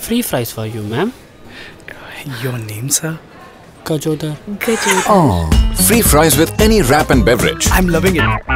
Free fries for you, ma'am. Your name, sir? Gajodhar. Oh, free fries with any wrap and beverage. I'm loving it.